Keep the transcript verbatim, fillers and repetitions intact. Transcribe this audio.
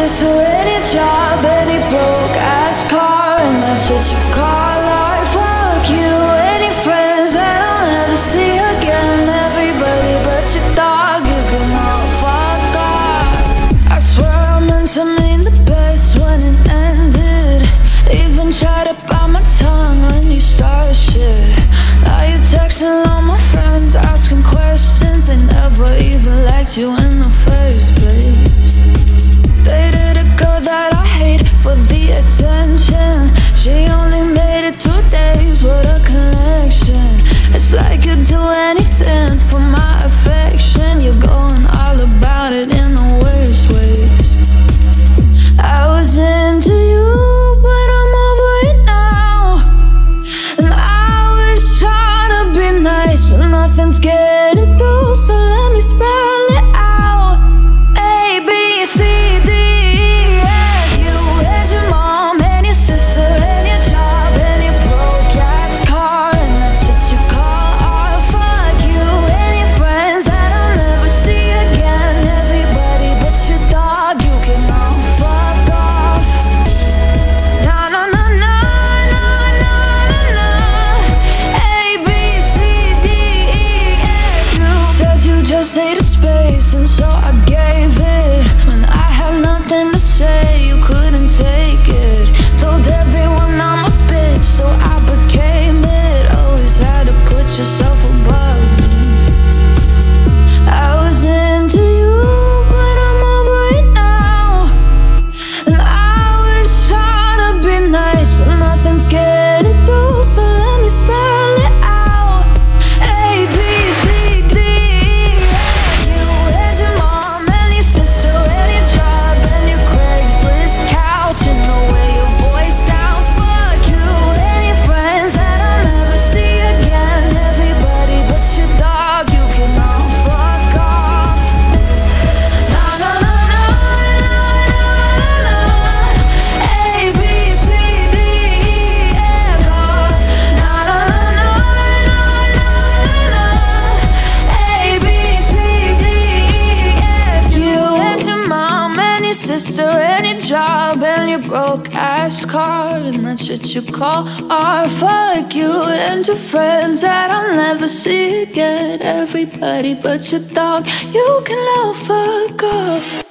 sister, any job, any broke ass car, and that's what you call art. Fuck you, any friends that I'll never see again. Everybody but your dog, you can all fuck off. I swear I meant to mean the best when it ended. Even tried to bite my tongue when you started shit. Now you're texting all my friends, asking questions. They never even liked you in the first place. Dated a girl that I hate for the attention. She only made it two days, what a connection. It's like you'd do anything for my affection. You're going all about it in the worst ways. I was into you, but I'm over it now. And I was trying to be nice, but nothing's getting through, so let me spell it out. A, B, C, D, E, F. You and your mom and your sister and your job and your broke ass car, and that's what you call art. Fuck you and your friends that I'll never see again. Everybody but your dog, you can all fuck off. Na na na na na na na. A, B, C, D, E, F. You said you just needed space, and so I gave it. When I had nothing to say, you couldn't take it. Told everyone I'm a bitch, so I became it. Always had to put yourself above me. I was into you, but I'm over it now. And I was trying to be nice, but nothing's getting through, so let me spell it out. A, B, C, D, E, F. You and your mom and your sister and your job and your Craigslist couch and the way your voice sounds. Fuck you and your friends that I'll never see again. Everybody but your dog, you can all fuck off. Na na na na na na na. A, B, C, D, E, F off. Na na na na na na na. A, B, C, D, E, F. You and your mom and your sister and your job and your broke ass car, and that's what you call art. Fuck you and your friends that I'll never see again. Everybody but your dog, you can all fuck off.